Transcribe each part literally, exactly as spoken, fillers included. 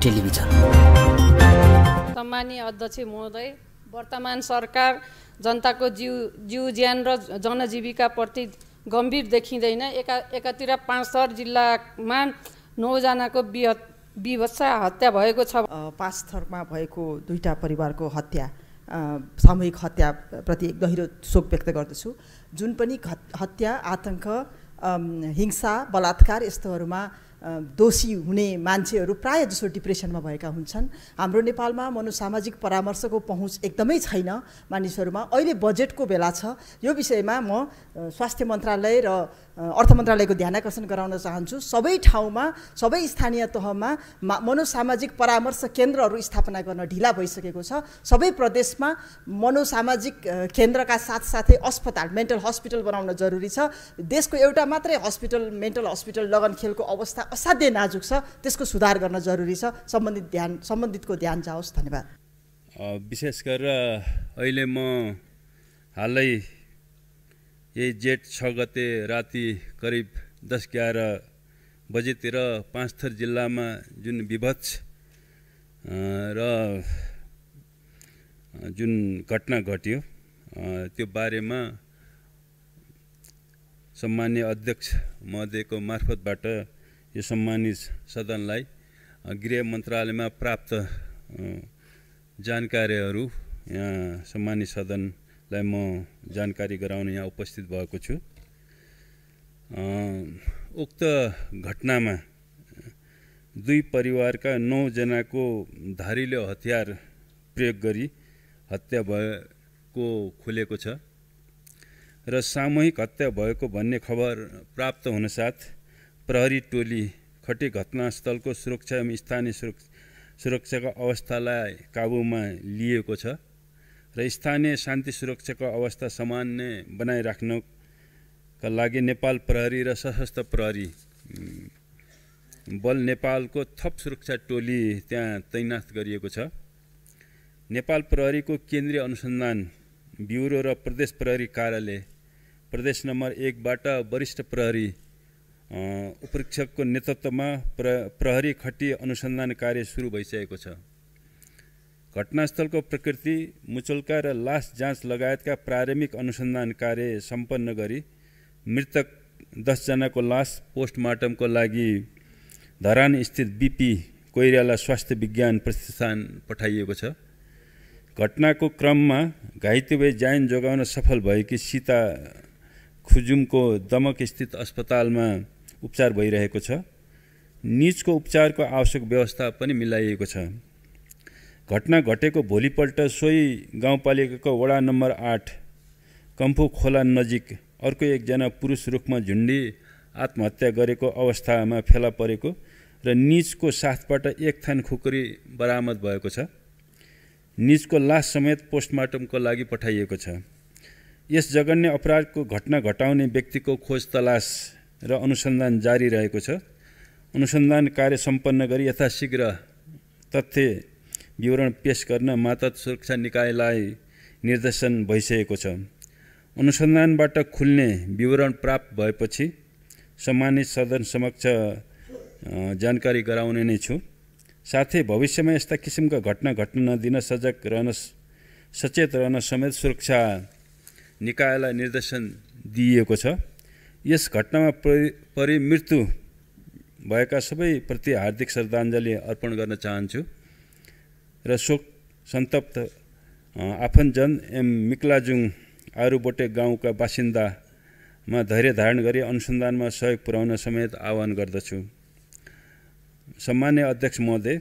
Television. सम्मानीय अध्यक्ष महोदय, वर्तमान सरकार जनताको जीव जीव ज्यान र जनजीविका प्रति गम्भीर देखिँदैन। एका एकातिर पाँच थर जिल्लामा नौजनाको विभत्स हत्या भएको छ। पाँच थरमा भएको दुईटा परिवारको हत्या, सामूहिक हत्याप्रति एक गहिरो शोक व्यक्त गर्दछु। जुन पनि हत्या, आतंक, हिंसा, बलात्कार यस्तोहरूमा दोषी हुने मान्छेहरू प्रायः जसो डिप्रेसनमा भएका हुन्छन्। हाम्रो नेपालमा मनोसामाजिक परामर्शको पहुँच एकदमै छैन मानिसहरूमा। अहिले बजेटको बेला छ, यो विषयमा म स्वास्थ्य मन्त्रालय र अर्थ मन्त्रालयको ध्यान आकर्षण गराउन चाहन्छु। सबै ठाउँमा, सबै स्थानीय तहमा मनोसामाजिक परामर्श केन्द्रहरू स्थापना गर्न ढिला भइसकेको छ। सबै प्रदेशमा मनोसामाजिक केन्द्रका साथसाथै अस्पताल, मेन्टल हस्पिटल बनाउन जरुरी छ। देशको एउटा मात्रै हस्पिटल, मेन्टल हस्पिटल लगनखेलको अवस्था असाध्यै नाजुक छ, त्यसको सुधार गर्न जरुरी छ। सम्बन्धित ध्यान सम्बन्धितको ध्यान जाओस्। धन्यवाद। विशेष गरेर अहिले म हालै यही जेठ छ गते राति करिब दस ग्यार बजेतिर पाँच थर जिल्लामा जुन विभत्स र जुन घटना घट्यो त्यो बारेमा सम्मानीय अध्यक्ष महोदयको मार्फतबाट यो सम्मानित सदनलाई गृह मन्त्रालयमा प्राप्त जानकारीहरू यहाँ सम्मानित सदनलाई म जानकारी गराउन यहाँ उपस्थित भएको छु। उक्त घटनामा दुई परिवारका नौ जनाको धारिलो हतियार प्रयोग गरी हत्या भएको खुलेको छ र सामूहिक हत्या भएको भन्ने खबर प्राप्त हुनसाथ प्रहरी टोली खटे घटनास्थलको सुरक्षा एवं स्थानीय सुरक्षाको अवस्थालाई काबुमा लिएको छ र स्थानीय शान्ति सुरक्षाको अवस्था सामान्य बनाइराख्नका लागि नेपाल प्रहरी र सशस्त्र प्रहरी बल नेपालको थप सुरक्षा टोली त्यहाँ तैनात गरिएको छ। नेपाल प्रहरीको केन्द्रीय अनुसन्धान ब्युरो र प्रदेश प्रहरी कार्यालय प्रदेश नम्बर एकबाट वरिष्ठ प्रहरी उपरीक्षकको नेतृत्वमा प्र प्रहरी खटी अनुसन्धान कार्य सुरु भइसकेको छ। घटनास्थलको प्रकृति, मुचुल्का र लास जाँच लगायतका प्रारम्भिक अनुसन्धान कार्य सम्पन्न गरी मृतक दसजनाको लास पोस्टमार्टमको लागि धरान स्थित बिपी कोइराला स्वास्थ्य विज्ञान प्रतिष्ठान पठाइएको छ। घटनाको क्रममा घाइते भई ज्यान जोगाउन सफल भएकी सीता खुजुमको दमक स्थित अस्पतालमा उपचार भइरहेको छ। निजको उपचारको आवश्यक व्यवस्था पनि मिलाइएको छ। घटना घटेको भोलिपल्ट सोही गाउँपालिकाको वडा नम्बर आठ कम्फू खोला नजिक अर्को एकजना पुरुष रुखमा झुन्डी आत्महत्या गरेको अवस्थामा फेला परेको र निजको साथबाट एक थान खुकुरी बरामद भएको छ। निजको लास समेत पोस्टमार्टमको लागि पठाइएको छ। यस जघन्य अपराधको घटना घटाउने व्यक्तिको खोज तलास र अनुसन्धान जारी रहेको छ। अनुसन्धान कार्य सम्पन्न गरी यथाशीघ्र तथ्य विवरण पेश गर्न मातहत सुरक्षा निकायलाई निर्देशन भइसकेको छ। अनुसन्धानबाट खुल्ने विवरण प्राप्त भएपछि सम्मानित सदन समक्ष जानकारी गराउने नै छु। साथै भविष्यमा यस्ता किसिमका घटना घट्न नदिन सजग रहन सचेत रहन समेत सुरक्षा निकायलाई निर्देशन दिइएको छ। यस घटनामा परि मृत्यु भएका सबै प्रति हार्दिक श्रद्धाञ्जली अर्पण गर्न चाहन्छु र शोक सन्तप्त आफन्तजन एम मिक्लाजुङ आरुबोटे गाउँका बासिन्दामा धैर्य धारण गरी अनुसन्धानमा सहयोग पुर्याउन समेत आह्वान गर्दछु। सम्मान्य अध्यक्ष महोदय,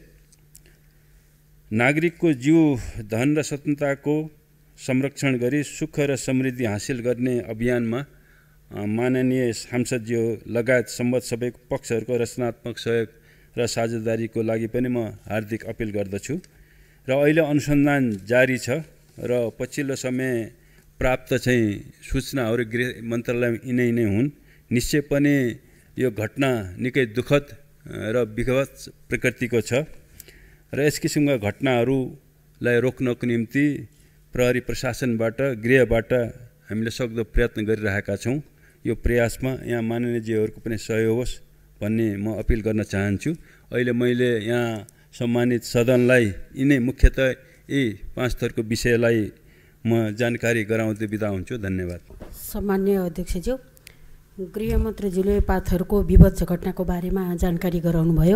नागरिकको जीव, धन र स्वतन्त्रताको संरक्षण गरी सुख र समृद्धि हासिल गर्ने अभियानमा माननीय सांसदज्यू लगायत सम्बद्ध सबै पक्षहरूको रचनात्मक सहयोग र साझेदारीको लागि पनि म हार्दिक अपिल गर्दछु र अहिले अनुसन्धान जारी छ र पछिल्लो समय प्राप्त चाहिँ सूचनाहरू गृह मन्त्रालयमा यिनै नै हुन्। निश्चय पनि यो घटना निकै दुःखद र विभत्स प्रकृतिको छ र यस किसिमका घटनाहरूलाई रोक्नको निम्ति प्रहरी प्रशासनबाट, गृहबाट हामीले सक्दो प्रयत्न गरिरहेका छौँ। यो प्रयासमा यहाँ माननीयज्यूहरूको पनि सहयोग होस् भन्ने म अपिल गर्न चाहन्छु। अहिले मैले यहाँ सम्मानित सदनलाई यिनै मुख्यतः यी पाँच थरको विषयलाई म जानकारी गराउँदै बिदा हुन्छु। धन्यवाद। सम्मान्य अध्यक्षज्यू, गृहमन्त्रीज्यूले पाँच थरको विभत्स घटनाको बारेमा जानकारी गराउनुभयो।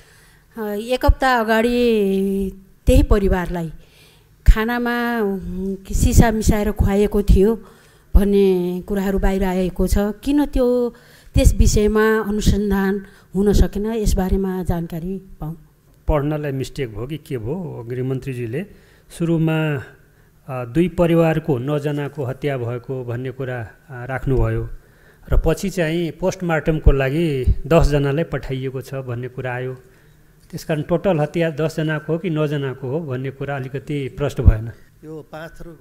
एक हप्ता अगाडि त्यही परिवारलाई खानामा सिसा मिसाएर खुवाएको थियो भन्ने कुराहरू बाहिर आएको छ। किन त्यो त्यस विषयमा अनुसन्धान हुन सकेन, यसबारेमा जानकारी पाऊँ। पढ्नलाई मिस्टेक भयो कि के भयो? गृहमन्त्रीजीले सुरुमा दुई परिवारको नौजनाको हत्या भएको भन्ने कुरा राख्नुभयो र पछि चाहिँ पोस्टमार्टमको लागि दसजनालाई पठाइएको छ भन्ने कुरा आयो। त्यसकारण टोटल हत्या दसजनाको हो कि नौजनाको हो भन्ने कुरा अलिकति प्रष्ट भएन। यो पाँच थरको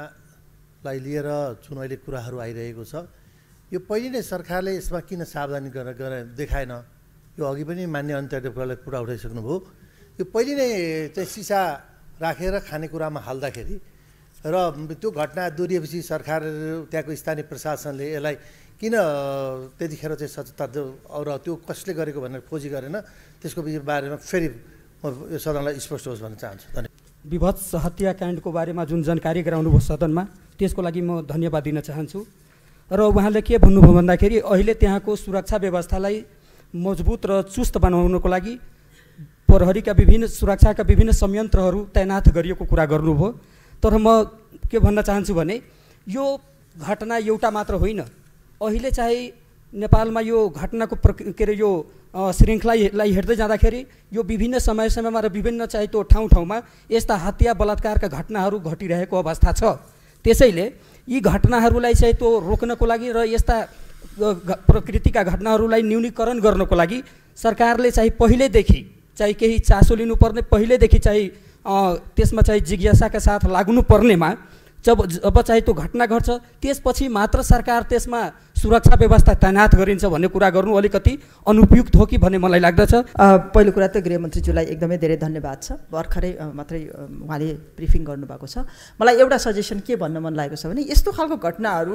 घटनालाई लिएर जुन अहिले कुराहरू आइरहेको छ, यो पहिले नै सरकारले यसमा किन सावधानी गरेर देखाएन? यो अघि पनि मान्य अन्त्यदेवकोले कुरा उठाइसक्नुभयो। यो पहिले नै चाहिँ सिसा राखेर खानेकुरामा हाल्दाखेरि र त्यो घटना दोहोरिएपछि सरकार त्यहाँको स्थानीय प्रशासनले यसलाई किन त्यतिखेर चाहिँ सचेतता र त्यो कसले गरेको भनेर खोजी गरेन, त्यसको बारेमा फेरि म यो सदनलाई स्पष्ट होस् भन्न चाहन्छु। धन्यवाद। विभत्स हत्याकाण्डको बारेमा जुन जानकारी गराउनुभयो सदनमा, त्यसको लागि म धन्यवाद दिन चाहन्छु। र उहाँले के भन्नुभयो भन्दाखेरि अहिले त्यहाँको सुरक्षा व्यवस्थालाई मजबुत र चुस्त बनाउनको लागि प्रहरीका विभिन्न सुरक्षाका विभिन्न संयन्त्रहरू तैनात गरिएको कुरा गर्नुभयो। तर म के भन्न चाहन्छु भने यो घटना एउटा मात्र होइन। अहिले चाहिँ नेपालमा यो घटनाको प्रक के अरे यो श्रृङ्खलालाई हेर्दै जाँदाखेरि यो विभिन्न समय समयमा र विभिन्न चाहिँ त्यो ठाउँ ठाउँमा यस्ता हत्या बलात्कारका घटनाहरू घटिरहेको अवस्था छ। त्यसैले यी घटनाहरूलाई चाहिँ त्यो रोक्नको लागि र यस्ता प्रकृतिका घटनाहरूलाई न्यूनीकरण गर्नको लागि सरकारले चाहिँ पहिलेदेखि चाहिँ केही चासो लिनुपर्ने, पहिलेदेखि चाहिँ त्यसमा चाहिँ जिज्ञासाका साथ लाग्नुपर्नेमा जब जब चाहिँ त्यो घटना घट्छ त्यसपछि मात्र सरकार त्यसमा सुरक्षा व्यवस्था तैनात गरिन्छ भन्ने कुरा गर्नु अलिकति अनुपयुक्त हो कि भन्ने मलाई लाग्दछ। पहिलो कुरा त गृहमन्त्रीज्यूलाई एकदमै धेरै धन्यवाद छ। भर्खरै मात्रै उहाँले ब्रिफिङ गर्नुभएको छ। मलाई एउटा सजेसन के भन्न मन लागेको छ भने यस्तो खालको घटनाहरू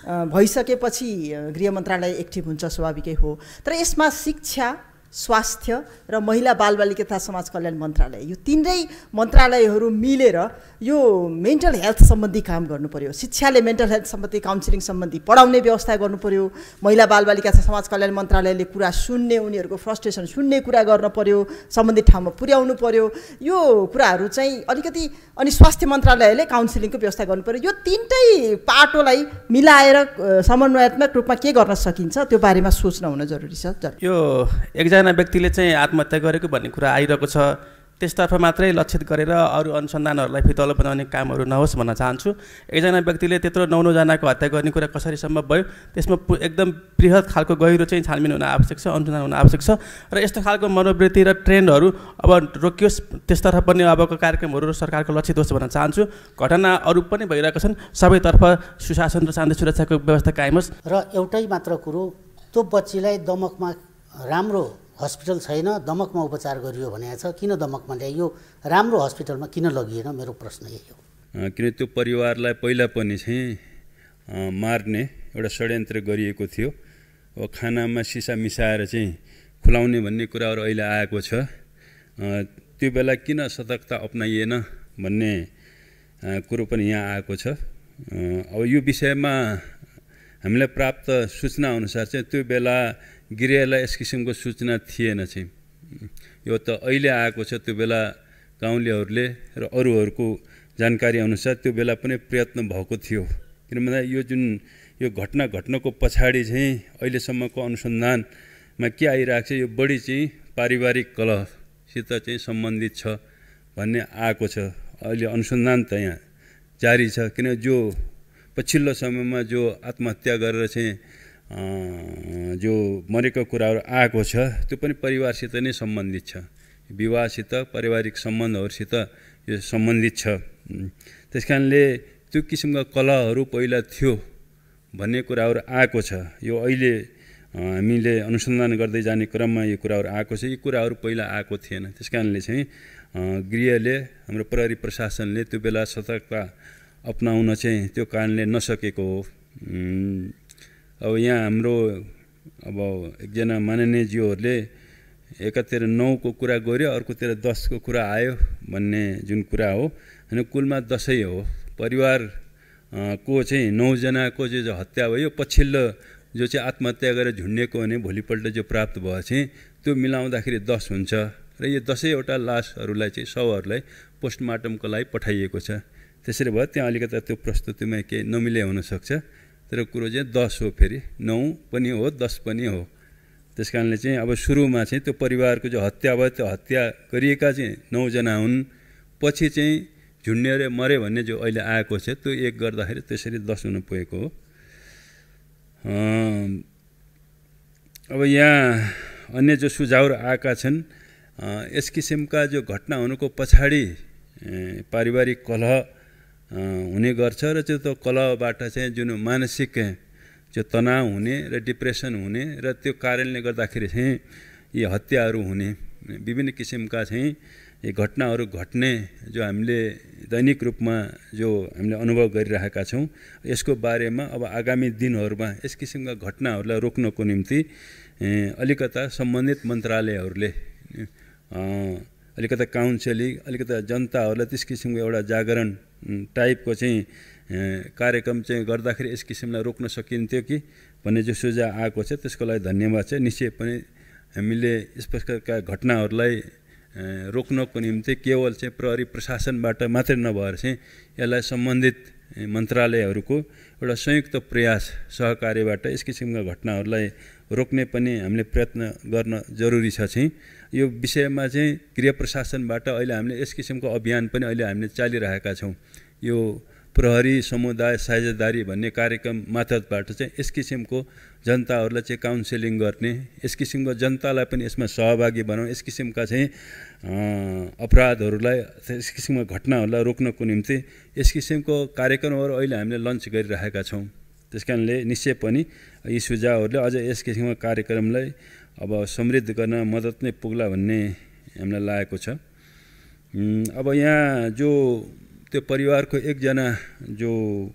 भइसकेपछि गृह मन्त्रालय एक्टिभ हुन्छ, स्वाभाविकै हो। तर यसमा शिक्षा, स्वास्थ्य र महिला बालबालिका तथा समाज कल्याण मन्त्रालय, यो तिनै मन्त्रालयहरू मिलेर यो मेन्टल हेल्थ सम्बन्धी काम गर्नु पर्यो। शिक्षाले मेन्टल हेल्थ सम्बन्धी काउन्सिलिङ सम्बन्धी पढाउने व्यवस्था गर्नु पर्यो। महिला बालबालिका तथा समाज कल्याण मन्त्रालयले कुरा सुन्ने, उनीहरूको फ्रस्ट्रेसन सुन्ने कुरा गर्न पर्यो, सम्बन्धित ठाउँमा पुर्याउनु पर्यो। यो कुराहरू चाहिँ अलिकति अनि स्वास्थ्य मन्त्रालयले काउन्सिलिङको व्यवस्था गर्नु पर्यो। यो तिनटै पाटोलाई मिलाएर समन्वयात्मक रूपमा के गर्न सकिन्छ त्यो बारेमा सोच्न हुन जरुरी छ। यो एकजना व्यक्तिले चाहिँ आत्महत्या गरेको भन्ने कुरा आइरहेको छ, त्यसतर्फ मात्रै लक्षित गरेर अरू अनुसन्धानहरूलाई फितलो बनाउने कामहरू नहोस् भन्न चाहन्छु। एकजना व्यक्तिले त्यत्रो नौ नौजनाको हत्या गर्ने कुरा कसरी सम्भव भयो, त्यसमा एकदम बृहत खालको गहिरो चाहिँ छानबिन हुन आवश्यक छ, अनुसन्धान हुन आवश्यक छ। र यस्तो खालको मनोवृत्ति र ट्रेन्डहरू अब रोकियोस्, त्यसतर्फ पनि अबको कार्यक्रमहरू सरकारको लक्षित होस् भन्न चाहन्छु। घटना अरू पनि भइरहेका छन्, सबैतर्फ सुशासन र शान्ति सुरक्षाको व्यवस्था कायम होस्। र एउटै मात्र कुरो, त्यो बच्चीलाई दमकमा राम्रो हस्पिटल छैन, दमकमा उपचार गरियो भने छ, किन दमकमा ल्याइयो, राम्रो हस्पिटलमा किन लगिएन? मेरो प्रश्न यही हो। किन त्यो परिवारलाई पहिला पनि चाहिँ मार्ने एउटा षड्यन्त्र गरिएको थियो। अब खानामा सिसा मिसाएर चाहिँ खुलाउने भन्ने कुराहरू अहिले आएको छ। त्यो बेला किन सतर्कता अपनाइएन भन्ने कुरो पनि यहाँ आएको छ। अब यो विषयमा हामीलाई प्राप्त सूचना अनुसार चाहिँ त्यो बेला गृहलाई यस किसिमको सूचना थिएन चाहिँ। यो त अहिले आएको छ। त्यो बेला गाउँलेहरूले र अरूहरूको जानकारी अनुसार त्यो बेला पनि प्रयत्न भएको थियो। किनभने यो जुन यो घटना घट्नको पछाडि चाहिँ अहिलेसम्मको अनुसन्धानमा के आइरहेको छ, यो बढी चाहिँ पारिवारिक कलहसित चाहिँ सम्बन्धित छ भन्ने आएको छ। अहिले अनुसन्धान त यहाँ जारी छ। किन जो पछिल्लो समयमा जो आत्महत्या गरेर चाहिँ जो मरेको कुराहरू आएको छ त्यो पनि परिवारसित नै सम्बन्धित छ, विवाहसित पारिवारिक सम्बन्धहरूसित यो सम्बन्धित छ। त्यस कारणले त्यो किसिमका कलहहरू पहिला थियो भन्ने कुराहरू आएको छ। यो अहिले हामीले अनुसन्धान गर्दै जाने क्रममा यो कुराहरू आएको छ। यी कुराहरू पहिला आएको थिएन। त्यस कारणले चाहिँ गृहले, हाम्रो प्रहरी प्रशासनले त्यो बेला सतर्कता अपनाउन चाहिँ त्यो कारणले नसकेको हो। अब यहाँ हाम्रो अब एकजना माननीयज्यूहरूले एकातिर नौको कुरा गऱ्यो, अर्कोतिर दसको कुरा आयो भन्ने जुन कुरा हो, होइन कुलमा दसै हो। परिवार को चाहिँ नौजनाको जो हत्या भयो, पछिल्लो जो चाहिँ आत्महत्या गरेर झुन्डिएको भने भोलिपल्ट जो प्राप्त भयो चाहिँ त्यो मिलाउँदाखेरि दस हुन्छ र यो दसैँवटा लासहरूलाई चाहिँ शवहरूलाई पोस्टमार्टमको लागि पठाइएको छ। त्यसरी भयो त्यहाँ अलिकति त्यो प्रस्तुतिमा केही नमिले हुनसक्छ, तर कुरो चाहिँ दस हो, फेरि नौ पनि हो दस पनि हो। त्यस कारणले चाहिँ अब सुरुमा चाहिँ त्यो परिवारको जो हत्या भयो त्यो हत्या गरिएका चाहिँ नौजना हुन्, पछि चाहिँ झुन्डिएर मऱ्यो भन्ने जो अहिले आएको छ त्यो एक गर्दाखेरि त्यसरी दस हुन पुगेको हो। अब यहाँ अन्य जो सुझावहरू आएका छन्, यस किसिमका जो घटना हुनुको पछाडि पारिवारिक कलह हुने गर्छ र त्यो त कलहबाट चाहिँ जुन मानसिक जो तनाव हुने र डिप्रेसन हुने र त्यो कारणले गर्दाखेरि चाहिँ यी हत्याहरू हुने विभिन्न किसिमका चाहिँ यी घटनाहरू घट्ने जो हामीले दैनिक रूपमा जो हामीले अनुभव गरिरहेका छौँ, यसको बारेमा अब आगामी दिनहरूमा यस किसिमका घटनाहरूलाई रोक्नको निम्ति अलिकता सम्बन्धित मन्त्रालयहरूले अलिकता काउन्सिलिङ, अलिकता जनताहरूलाई त्यस किसिमको एउटा जागरण टाइपको चाहिँ कार्यक्रम चाहिँ गर्दाखेरि यस किसिमलाई रोक्न सकिन्थ्यो कि भन्ने जो सुझाव आएको छ, त्यसको लागि धन्यवाद छ। निश्चय पनि हामीले यस प्रकारका घटनाहरूलाई रोक्नको निम्ति केवल चाहिँ प्रहरी प्रशासनबाट मात्रै नभएर चाहिँ यसलाई सम्बन्धित मन्त्रालयहरूको एउटा संयुक्त प्रयास सहकार्यबाट यस किसिमका घटनाहरूलाई रोक्ने पनि हामीले प्रयत्न गर्न जरुरी छ। चाहिँ यो विषयमा चाहिँ गृह प्रशासनबाट अहिले हामीले यस किसिमको अभियान पनि अहिले हामीले चालिरहेका छौँ। यो प्रहरी समुदाय साझेदारी भन्ने कार्यक्रम मार्फतबाट चाहिँ यस किसिमको जनताहरूलाई चाहिँ काउन्सिलिङ गर्ने, यस किसिमको जनतालाई पनि यसमा सहभागी बनाउने, यस किसिमका चाहिँ अपराधहरूलाई, यस किसिमको घटनाहरूलाई रोक्नको निम्ति यस किसिमको कार्यक्रमहरू अहिले हामीले लन्च गरिरहेका छौँ। त्यस कारणले निश्चय पनि यी सुझावहरूले अझ यस किसिमको कार्यक्रमलाई अब समृद्ध गर्न मद्दत नै पुग्ला भन्ने हामीलाई लागेको छ। अब यहाँ जो त्यो परिवारको एकजना जो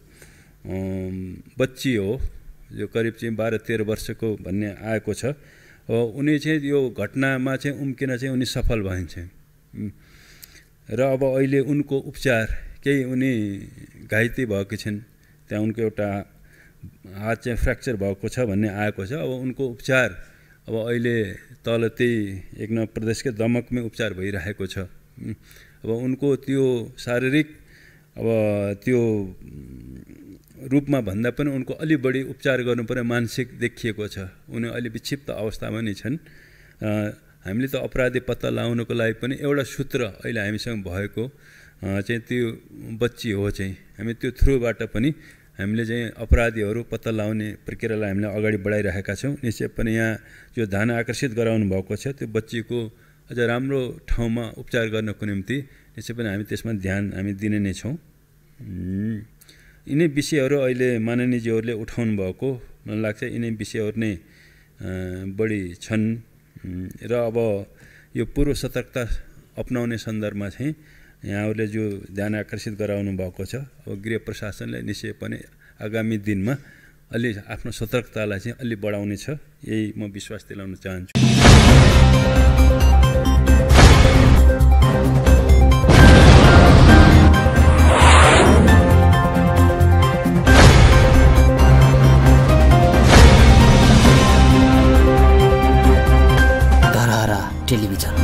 बच्ची हो, जो करिब चाहिँ बाह्र तेह्र वर्षको भन्ने आएको छ, उनी चाहिँ यो घटनामा चाहिँ उम्किन चाहिँ उनी सफल भइन्छ र अब अहिले उनको उपचार केही उनी घाइते भएकी छिन्, त्यहाँ उनको एउटा हात चाहिँ फ्र्याक्चर भएको छ भन्ने आएको छ। अब उनको उपचार अब अहिले तल त्यही एक नम्बर प्रदेशकै दमकमै उपचार भइरहेको छ। अब उनको त्यो शारीरिक अब त्यो रूपमा भन्दा पनि उनको अलि बढी उपचार गर्नु पर्ने मानसिक देखिएको छ। उनी अलि विक्षिप्त अवस्थामा नै छन्। हामीले त अपराधी पत्ता लगाउनको लागि पनि एउटा सूत्र अहिले हामीसँग भएको चाहिँ त्यो बच्ची हो। चाहिँ हामी त्यो थ्रुबाट पनि हामीले चाहिँ अपराधीहरू पत्ता लगाउने प्रक्रियालाई हामीले अगाडि बढाइरहेका छौँ। निश्चय पनि यहाँ जो ध्यान आकर्षित गराउनु भएको छ त्यो बच्चीको अझ राम्रो ठाउँमा उपचार गर्नको निम्ति निश्चय पनि हामी त्यसमा ध्यान हामी दिने नै छौँ। यिनै विषयहरू अहिले माननीयजीहरूले उठाउनु भएको मलाई लाग्छ यिनै विषयहरू नै बढी छन् र अब यो पूर्व सतर्कता अपनाउने सन्दर्भमा चाहिँ यहाँहरूले जो ध्यान आकर्षित गराउनु भएको छ, अब गृह प्रशासनले निश्चय पनि आगामी दिनमा अलि आफ्नो सतर्कतालाई चाहिँ अलि बढाउने छ, यही म विश्वास दिलाउन चाहन्छु। धरहरा टेलिभिजन।